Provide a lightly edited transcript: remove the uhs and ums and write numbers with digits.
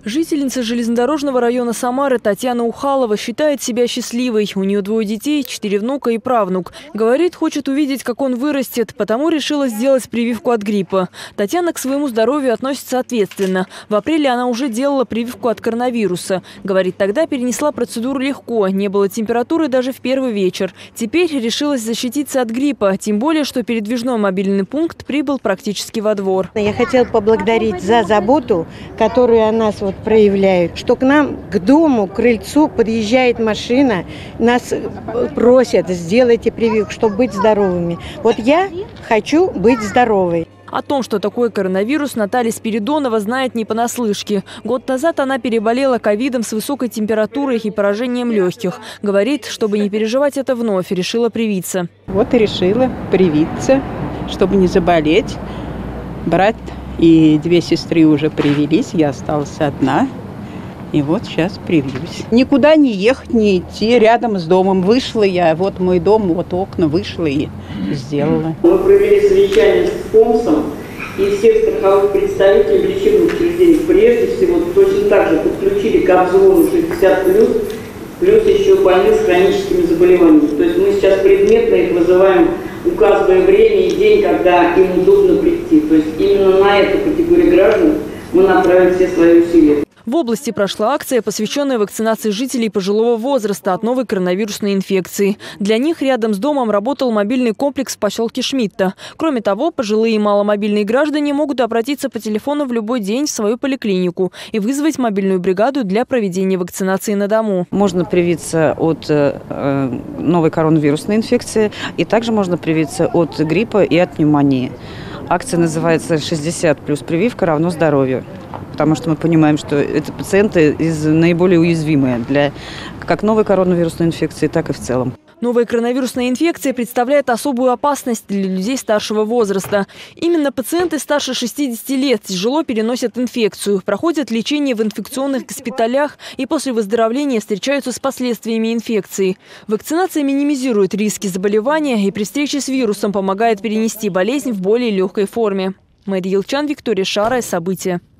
Жительница железнодорожного района Самары Татьяна Ухалова считает себя счастливой. У нее 2 детей, 4 внука и правнук. Говорит, хочет увидеть, как он вырастет, потому решила сделать прививку от гриппа. Татьяна к своему здоровью относится ответственно. В апреле она уже делала прививку от коронавируса. Говорит, тогда перенесла процедуру легко, не было температуры даже в первый вечер. Теперь решилась защититься от гриппа, тем более, что передвижной мобильный пункт прибыл практически во двор. Я хотела поблагодарить за заботу, которую о нас проявляют, что к нам, к дому, к крыльцу подъезжает машина, нас просят, сделайте прививку, чтобы быть здоровыми. Вот я хочу быть здоровой. О том, что такое коронавирус, Наталья Спиридонова знает не понаслышке. Год назад она переболела ковидом с высокой температурой и поражением легких. Говорит, чтобы не переживать это вновь, решила привиться. Вот и решила привиться, чтобы не заболеть. Брат и 2 сестры уже привились, я осталась одна. И вот сейчас привьюсь. Никуда не ехать, не идти, рядом с домом. Вышла я, вот мой дом, вот окна, вышла и сделала. Мы провели совещание с ФОМСом и всех страховых представителей лечебных учреждений. Прежде всего, точно так же подключили к обзору 60+, плюс еще больных с хроническими заболеваниями. То есть мы сейчас предметно их вызываем, указывая время и день, когда им удобно прийти. То есть именно на эту категорию граждан мы направим все свои усилия. В области прошла акция, посвященная вакцинации жителей пожилого возраста от новой коронавирусной инфекции. Для них рядом с домом работал мобильный комплекс в поселке Шмидта. Кроме того, пожилые и маломобильные граждане могут обратиться по телефону в любой день в свою поликлинику и вызвать мобильную бригаду для проведения вакцинации на дому. Можно привиться от новой коронавирусной инфекции, и также можно привиться от гриппа и от пневмонии. Акция называется «60+, прививка равно здоровью». Потому что мы понимаем, что это пациенты наиболее уязвимые для как новой коронавирусной инфекции, так и в целом. Новая коронавирусная инфекция представляет особую опасность для людей старшего возраста. Именно пациенты старше 60 лет тяжело переносят инфекцию, проходят лечение в инфекционных госпиталях и после выздоровления встречаются с последствиями инфекции. Вакцинация минимизирует риски заболевания и при встрече с вирусом помогает перенести болезнь в более легкой форме. Мария Елчан, Виктория Шара. События.